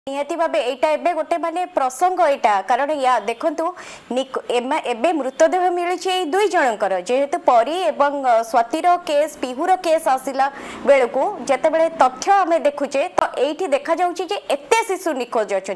निहाती भाव यहाँ गोटे माने प्रसंग यहाँ कारण या देखु एबे मृतदेह मिली दुई जनकर जेहेतु परी एवं स्वातिर केस पिहुर केस आसला बेलू जिते तथ्य आम देखुचे तो ये देखा एत शिशु निखोज अच्छा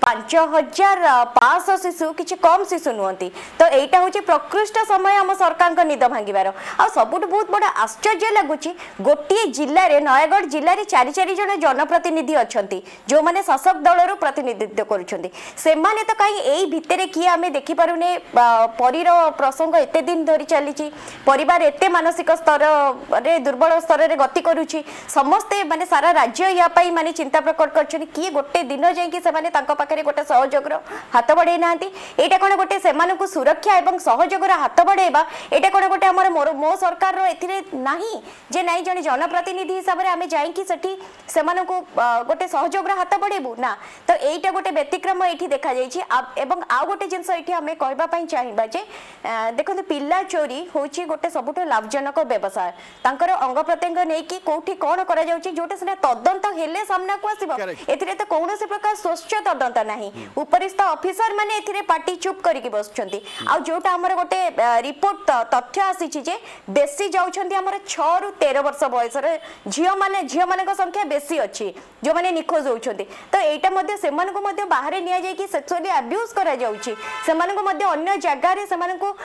5500 शिशु किसी कम शिशु नुहति तो यहाँ हूँ प्रकृष्ट समय आम सरकार निद भांगार आ सबुठ बहुत बड़ा आश्चर्य लगुच गोटे जिले में नयगढ़ जिले में 4 जन जनप्रतिनिधि अच्छा जो मैंने शासक दल प्रतिनिधित्व करुँचे तो कहीं यही भितर किए आम देखिपारे परीर प्रसंग एत दिन धरी चली परिवार एत मानसिक स्तर रे दुर्बल स्तर में गति करुँची समस्ते माने सारा राज्य या माने चिंता प्रकट कर किए गोटे दिन जाके गोटे सहयोग हाथ बढ़े ना यहाँ कौन गोटे से सुरक्षा और सहयोग हाथ बढ़ेबा यहाँ कौन गोटे मो सरकार नहीं जे नाई जन जनप्रतिनिधि हिसाब से आम जा गोटे सहयोग हाथ बढ़ेबू ना तो यहीटा गोटे व्यतिक्रम ये देखा एवं आउ गोटे जिनस ये आम कहवाई चाहिए जे देखो पिला चोरी हूँ गोटे सबुठ लाभजनक व्यवसाय तांकर अंग प्रत्यंग नहीं कि कौटी कौन करा जोटा से तदंत हेले सामना को आसो ए तो कौन प्रकार स्वच्छ तदंत नहीं उपरिस्थ ऑफिसर माने एथिरे पार्टी चुप करके बसुंट जोटा आमर गोटे रिपोर्ट तथ्य आसी बेसी जाउछंती आमर 6 ରୁ 13 वर्ष बयस झील मान संख्या बेसी अच्छी जो मैंने निखोज होती तो यहाँ से बाहर नि सेक्सुअली अब्यूज करा जाउछि अन्य जगार से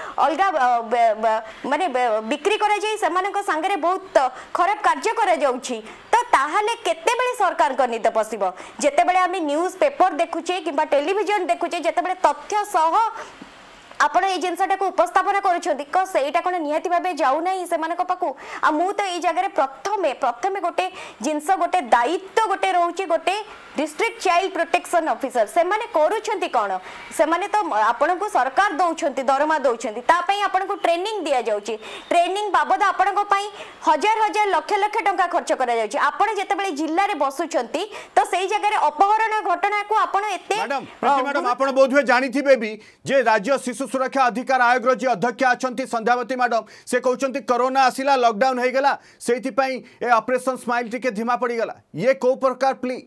अलग माने बिक्री करा जाई सेमानक संगे बहुत खराब कार्य करा जाउछि तो ताहाले केतेबेले सरकार को निद पसिबो जेतेबेले आमे न्यूज पेपर देखुचे किंबा टेलीविजन देखुचे जेतेबेले तथ्य सह आपण ये जिनसटा को उपस्थापन करूटा कौन निहाती भाव जाऊना से पाखु आ मु तो ये जगह प्रथमे गोटे जिनस गोटे दायित्व गोटे रोचे गोटे डिस्ट्रिक्ट चाइल्ड प्रोटेक्शन ऑफिसर से माने करूछंती कौन से माने तो आपण को सरकार दौरान दरमा दौरान आपण को ट्रेनिंग दि जाउची ट्रेनिंग बाबद आपण हजार हजार लक्ष लक्ष टंका खर्च करा जाउची आपण जेतेबेले जिल्ला रे बसुछंती तो सेही जगह अपहरण घटना को आपण एते मैडम आपण बोधवे जानिथिबे भी जे राज्य शिशु सुरक्षा अधिकार आयोग जी अध्यक्ष अच्छा संध्यावती मैडम से कहते कोरोना आसिला लॉकडाउन हो गला से ऑपरेशन स्माइल टिके धीमा पड़गला ये को प्रकार प्ली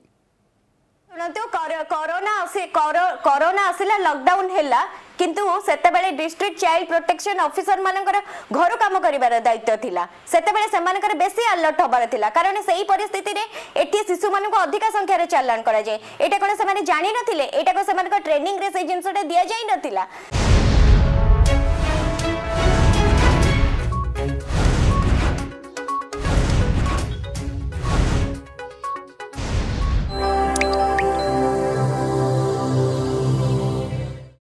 कोरोना आसिला लॉकडाउन हैला किंतु सेतेबेले डिस्ट्रिक्ट चाइल्ड प्रोटेक्शन ऑफिसर मानकर घर काम करिवार दायित्व थिला सेतेबेले सेमानकर बेसी अलर्ट होबार थिला कारण सेही परिस्थिति रे एठी शिशु मानको अधिक संख्या रे चालान करा जाय एटा कोन से माने जानि नथिले एटा को सेमानकर ट्रेनिंग रे से जिंसटा दिया जाय नथिला।